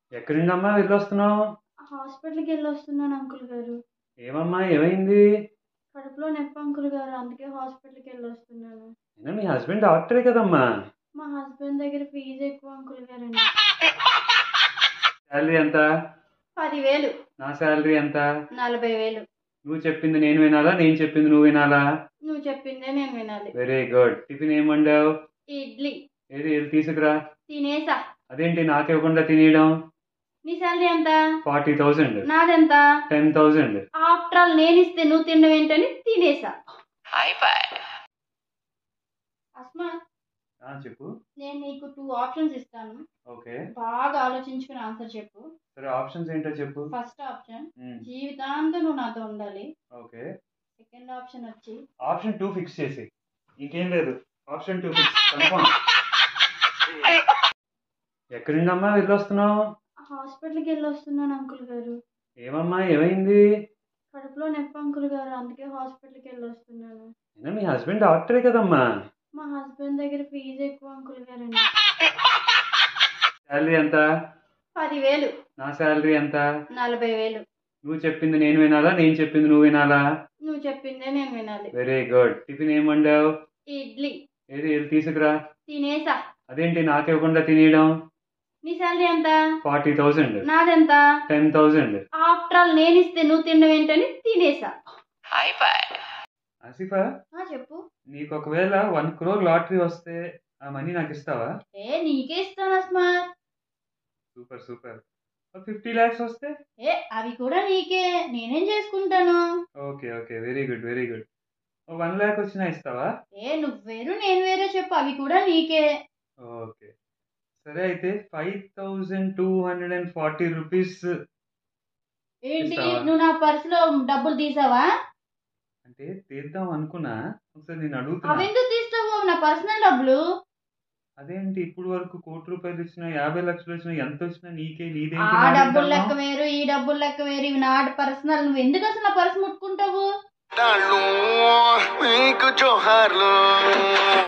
ఎక్కడుండమ్మా వెళ్ళొస్తున్నావు? హాస్పిటల్‌కి ఎళ్ళొస్తున్నాను అంకుల్ గారు. ఏమమ్మా ఏమైంది? కడుపులో నొప్పి అంకుల్ గారు. అందుకే హాస్పిటల్‌కి ఎళ్ళొస్తున్నాను. అయినా మీ హస్బెండ్ డాక్టరే కదమ్మా! మా హస్బెండ్ దగ్గర ఫీజ్ ఎక్కువ అంకుల్ గారండి. శాలరీ ఎంత? 10,000. నా శాలరీ ఎంత? 40,000. నువ్వు చెప్పింది నేను వినాలా? నేను చెప్పింది నువ్వు వినాలా? నువ్వు చెప్పిందే నేను వినాలి. Very good. టిఫిన్ ఏం వండావు? ఇడ్లీ. ఏది వెళ్ళి తీసుకురా. తినేసా. అదేంటి నాకివ్వకుండా తినేయడం? నీ శాలరీ ఎంత? 40,000. నాదెంత? 10,000. ఆఫ్టర్ ఆల్ నేనిస్తే నువ్వు తినడం ఏంటని తినేసా. అస్మా, చెప్పు. నేను నీకు 2 ఆప్షన్స్ ఇస్తాను. ఓకే. బాగా ఆలోచించుకుని ఆన్సర్ చెప్పు. సరే ఆప్షన్స్ ఏంటో చెప్పు. ఫస్ట్ ఆప్షన్ జీవితాంతం నువ్వు నాతో ఉండాలి. ఓకే. సెకండ్ ఆప్షన్ వచ్చి ఆప్షన్ 2 ఫిక్స్ చేసి. ఇంకేం లేదు. Option 2 fix confirm. ఎక్కడుండమ్మా వెళ్ళొస్తున్నావు? హాస్పిటల్‌కి ఎళ్ళొస్తున్నాను అంకుల్ గారు. ఏమమ్మా ఏమైంది? కడుపులో నొప్పి అంకుల్ గారు. అందుకే హాస్పిటల్‌కి ఎళ్ళొస్తున్నాను. అయినా మీ హస్బెండ్ డాక్టరే కదమ్మా! మా హస్బెండ్ దగ్గర ఫీజ్ ఎక్కువ అంకుల్ గారండి. శాలరీ ఎంత? 10,000. నా శాలరీ ఎంత? 40,000. నువ్వు చెప్పింది నేను వినాలా? నేను చెప్పింది నువ్వు వినాలా? నువ్వు చెప్పిందే నేను వినాలి. Very good. టిఫిన్ ఏం వండావు? ఇడ్లీ. ఏది వెళ్ళి తీసుకురా. తినేసా. అదేంటి నాకివ్వకుండా తినేయడం? నీ శాలరీ ఎంత? 40,000. నాదెంత? 10,000. ఆఫ్టర్ ఆల్ నేనిస్తే నువ్వు తినడం ఏంటని తినేసా. ఆసిఫా, చెప్పు. నీకు ఒకవేళ 1 crore లాటరీ వస్తే ఆ మనీ నాకు ఇస్తావా? నీకే ఇస్తాను అస్మా. Super super. 50 lakhs వస్తే? అవి కూడా నీకే. నేనేం చేసుకుంటాను? Okay okay, very good very good. 1 lakh వచ్చినా ఇస్తావా? నువ్వు వేరు నేను వేరే చెప్పు. అవి కూడా నీకే. ఓకే. సరే అయితే 5,240 రూపీస్. ఏంటి ఇస్తావా? నువ్వు నా పర్సులో డబ్బులు తీసావా? అంటే తీద్దాం అనుకున్నా. ఒకసారి నేను అడుగుతున్నా. అవెందుకు తీస్తావు? నా పర్సనల్ డబ్బులు. అదేంటి ఇప్పుడు వరకు 1 కోటి రూపాయలు వచ్చినా 50 లక్షలు వచ్చినా ఎంత వచ్చినా నీకే, ఆ నీదేంటి డబ్బులు లెక్క నాదంటున్నావ్? వేరు, ఈ డబ్బులు లెక్క వేరు. ఇవి నా పర్సనల్. నువ్వు ఎందుకు అసలు నా పర్సు ముట్టుకుంటావు? మీకు జోహార్లు.